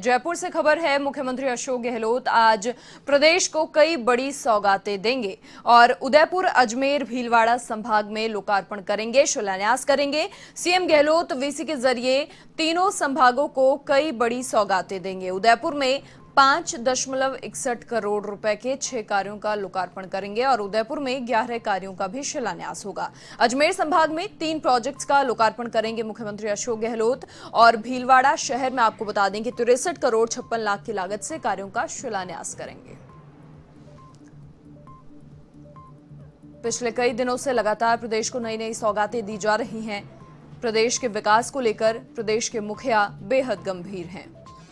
जयपुर से खबर है, मुख्यमंत्री अशोक गहलोत आज प्रदेश को कई बड़ी सौगातें देंगे और उदयपुर, अजमेर, भीलवाड़ा संभाग में लोकार्पण करेंगे, शिलान्यास करेंगे। सीएम गहलोत वीसी के जरिए तीनों संभागों को कई बड़ी सौगातें देंगे। उदयपुर में 5.61 करोड़ रुपए के 6 कार्यों का लोकार्पण करेंगे और उदयपुर में 11 कार्यों का भी शिलान्यास होगा। अजमेर संभाग में 3 प्रोजेक्ट्स का लोकार्पण करेंगे मुख्यमंत्री अशोक गहलोत और भीलवाड़ा शहर में आपको बता दें कि 63 करोड़ 56 लाख की लागत से कार्यों का शिलान्यास करेंगे। पिछले कई दिनों से लगातार प्रदेश को नई नई सौगातें दी जा रही हैं। प्रदेश के विकास को लेकर प्रदेश के मुखिया बेहद गंभीर हैं।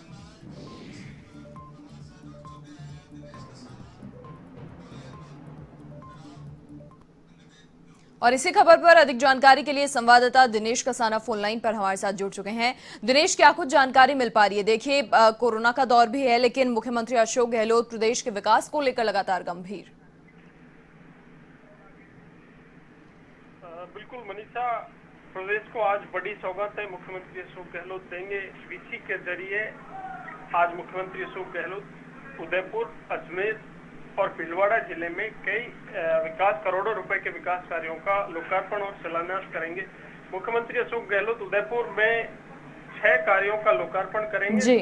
और इसी खबर पर अधिक जानकारी के लिए संवाददाता दिनेश कसाना फोन लाइन पर हमारे साथ जुड़ चुके हैं। दिनेश, क्या कुछ जानकारी मिल पा रही है? देखिए, कोरोना का दौर भी है, लेकिन मुख्यमंत्री अशोक गहलोत प्रदेश के विकास को लेकर लगातार गंभीर। बिल्कुल मनीषा, प्रदेश को आज बड़ी सौगातें मुख्यमंत्री अशोक गहलोत देंगे। वीसी के जरिए आज मुख्यमंत्री अशोक गहलोत उदयपुर, अजमेर और भीलवाड़ा जिले में कई करोड़ों रुपए के विकास कार्यों का लोकार्पण और शिलान्यास करेंगे। मुख्यमंत्री अशोक गहलोत उदयपुर में 6 कार्यों का लोकार्पण करेंगे।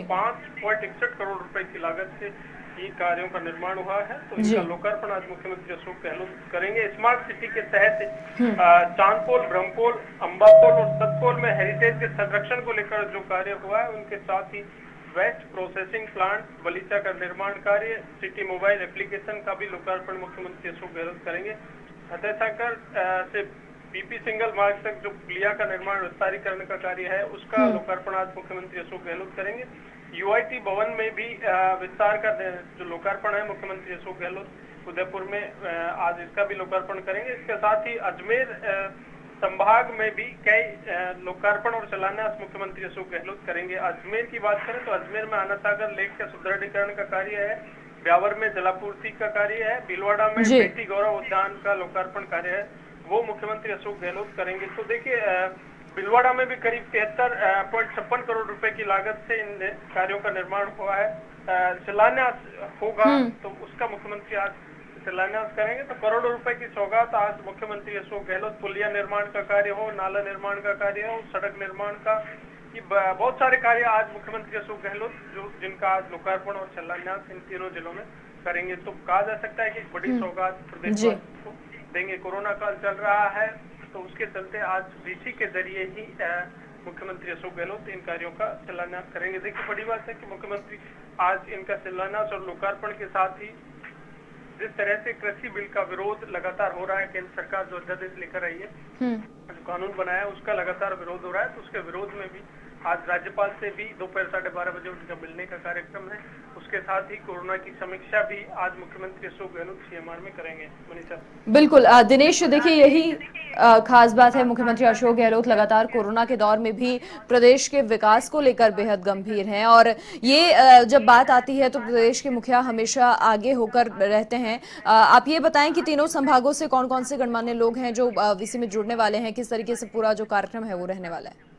5.61 करोड़ रुपए की लागत से ये कार्यों का निर्माण हुआ है, तो इनका लोकार्पण आज मुख्यमंत्री अशोक गहलोत करेंगे। स्मार्ट सिटी के तहत चांदपोल, ब्रह्मपोल, अंबापोल और सतपोल में हेरिटेज के संरक्षण को लेकर जो कार्य हुआ है, उनके साथ ही वेस्ट प्रोसेसिंग प्लांट बलीचा का निर्माण कार्य, सिटी मोबाइल एप्लीकेशन का भी लोकार्पण मुख्यमंत्री अशोक गहलोत करेंगे। फतेहसागर से पीपी सिंगल मार्ग तक जो पुलिया का निर्माण विस्तारीकरण का कार्य है, उसका लोकार्पण आज मुख्यमंत्री अशोक गहलोत करेंगे। यूआईटी भवन में भी विस्तार का जो लोकार्पण है मुख्यमंत्री अशोक गहलोत उदयपुर में आज इसका भी लोकार्पण करेंगे। इसके साथ ही अजमेर संभाग में भी कई लोकार्पण और शिलान्यास मुख्यमंत्री अशोक गहलोत करेंगे। अजमेर की बात करें तो अजमेर में आना सागर लेक के सुदृढ़ीकरण का कार्य है, ब्यावर में जलापूर्ति का कार्य है, भीलवाड़ा में बेटी गौरव उद्यान का लोकार्पण कार्य है, वो मुख्यमंत्री अशोक गहलोत करेंगे। तो देखिए, भीलवाड़ा में भी करीब 73.56 करोड़ रुपए की लागत से इन कार्यों का निर्माण हुआ है। शिलान्यास होगा तो उसका मुख्यमंत्री आज शिलान्यास करेंगे। तो करोड़ों रुपए की सौगात आज मुख्यमंत्री अशोक गहलोत, पुलिया निर्माण का कार्य हो, नाला निर्माण का कार्य हो, सड़क निर्माण का, ये बहुत सारे कार्य आज मुख्यमंत्री अशोक गहलोत जिनका आज लोकार्पण और शिलान्यास इन तीनों जिलों में करेंगे। तो कहा जा सकता है कि एक बड़ी सौगात प्रदेश को देंगे। कोरोना काल चल रहा है, तो उसके चलते आज वीसी के जरिए ही मुख्यमंत्री अशोक गहलोत इन कार्यों का शिलान्यास करेंगे। देखिए, बड़ी बात है कि मुख्यमंत्री आज इनका शिलान्यास और लोकार्पण के साथ ही जिस तरह से कृषि बिल का विरोध लगातार हो रहा है, केंद्र सरकार जो अध्यादेश लेकर आई है, जो कानून बनाया, उसका लगातार विरोध हो रहा है, तो उसके विरोध में भी आज राज्यपाल से भी दोपहर 12:30 बजे उनका मिलने का कार्यक्रम है। उसके साथ ही कोरोना की समीक्षा भी आज मुख्यमंत्री अशोक गहलोत सीएमआर में करेंगे। मनीषा, बिल्कुल दिनेश, देखिए यही खास बात है, मुख्यमंत्री अशोक गहलोत लगातार कोरोना के दौर में भी प्रदेश के विकास को लेकर बेहद गंभीर हैं और ये जब बात आती है तो प्रदेश के मुखिया हमेशा आगे होकर रहते हैं। आप ये बताएं कि तीनों संभागों से कौन कौन से गणमान्य लोग हैं जो वीसी में जुड़ने वाले हैं, किस तरीके से पूरा जो कार्यक्रम है वो रहने वाला है?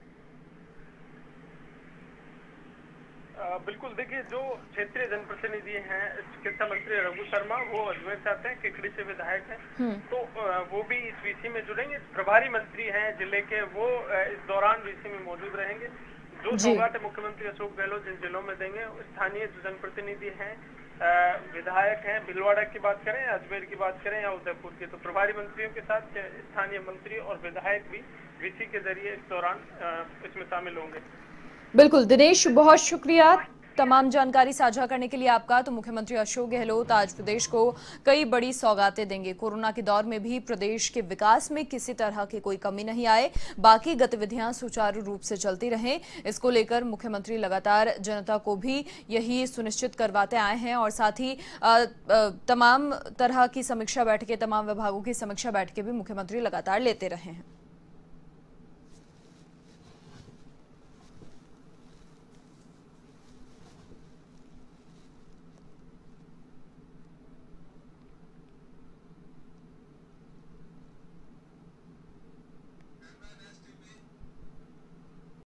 बिल्कुल, देखिए, जो क्षेत्रीय जनप्रतिनिधि हैं, चिकित्सा मंत्री रघु शर्मा, वो अजमेर से आते हैं, केकड़ी से विधायक हैं, तो वो भी इस वीसी में जुड़ेंगे। प्रभारी मंत्री हैं जिले के, वो इस दौरान वीसी में मौजूद रहेंगे। जो सौगातें मुख्यमंत्री अशोक गहलोत जिन जिलों में देंगे, स्थानीय जनप्रतिनिधि हैं, विधायक हैं, भीलवाड़ा की बात करें, अजमेर की बात करें या उदयपुर की, तो प्रभारी मंत्रियों के साथ स्थानीय मंत्री और विधायक भी वीसी के जरिए इस दौरान इसमें शामिल होंगे। बिल्कुल दिनेश, बहुत शुक्रिया तमाम जानकारी साझा करने के लिए आपका। तो मुख्यमंत्री अशोक गहलोत आज प्रदेश को कई बड़ी सौगातें देंगे। कोरोना के दौर में भी प्रदेश के विकास में किसी तरह की कोई कमी नहीं आए, बाकी गतिविधियां सुचारू रूप से चलती रहें, इसको लेकर मुख्यमंत्री लगातार जनता को भी यही सुनिश्चित करवाते आए हैं और साथ ही तमाम तरह की समीक्षा बैठकें, तमाम विभागों की समीक्षा बैठकें भी मुख्यमंत्री लगातार लेते रहे हैं।